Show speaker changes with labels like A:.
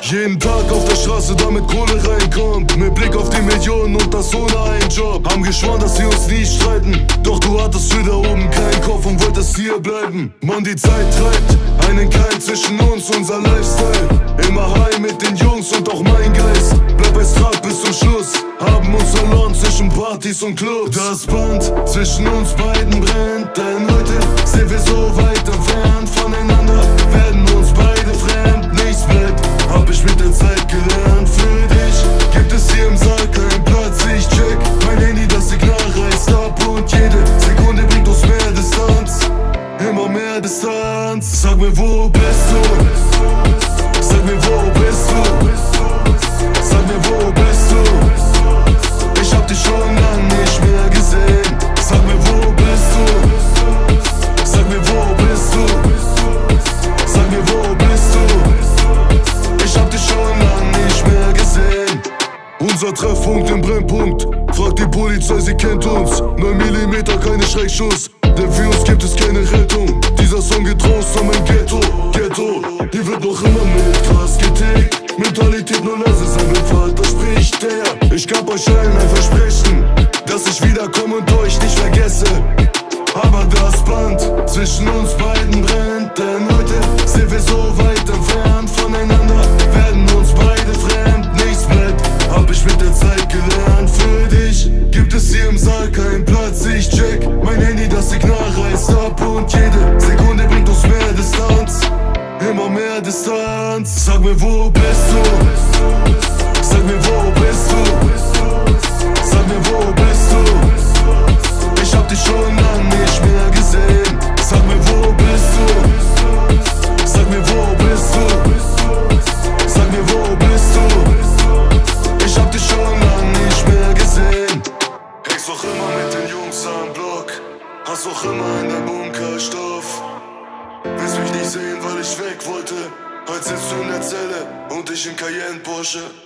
A: Jeden Tag auf der Straße, damit Kohle reinkommt. Mit Blick auf die Millionen und das ohne einen Job. Haben geschworen, dass wir uns nie streiten. Doch du hattest für da oben keinen Kopf und wolltest hier bleiben. Mann, die Zeit treibt einen Keil zwischen uns, unser Lifestyle. Immer high mit den Jungs und auch mein Geist. Bleib bei Strat bis zum Schluss. Haben uns verloren zwischen Partys und Clubs. Das Band zwischen uns beiden brennt, denn heute sind wir so weit entfernt voneinander. Werden uns beide fremd, nichts bleibt, hab ich mit der Zeit gelernt. Für dich gibt es hier im Saal keinen Platz, ich check mein Handy, das Signal reißt ab und jede Sekunde bringt uns mehr Distanz, immer mehr Distanz. Sag mir, wo bist du? Sag mir, wo bist du? Sag mir, wo bist du? Ich hab dich schon lang nicht mehr gesehen. Sag mir, wo bist du? Sag mir, wo bist du? Sag mir, wo bist du? Ich hab dich schon lang nicht mehr gesehen. Unser Treffpunkt im Brennpunkt. Fragt die Polizei, sie kennt uns. 9 mm, keine Schreckschuss. Denn für uns gibt es keine Rettung. Dieser Song geht raus an mein Ghetto. Ghetto, hier wird noch immer mit Gras getickt. Mentalität nur leise sein, wenn Vater spricht der. Ich gab euch allen ein Versprechen, dass ich wiederkomme und euch nicht vergesse. Aber das Band zwischen uns beiden brennt, denn heute sind wir so weit entfernt voneinander. Werden uns beide fremd, nichts bleibt, hab ich mit der Zeit gelernt. Für dich gibt es hier im Saal keinen Platz, ich check mein Handy, das Signal reißt ab und jede Sekunde bringt uns mehr Distanz, immer mehr Distanz. Sag mir, wo bist du? Sag mir, wo bist du? Sag mir, wo bist du? Ich hab dich schon lang nicht mehr gesehen. Sag mir, wo bist du? Sag mir, wo bist du? Sag mir, wo bist du? Ich hab dich schon lang nicht mehr gesehen. Hängst doch immer mit den Jungs am Block, hast doch immer in der Bunker Stoff. Willst mich nicht sehen, weil ich weg wollte. Heute sitzt du in der Zelle und ich in Cayenne Porsche.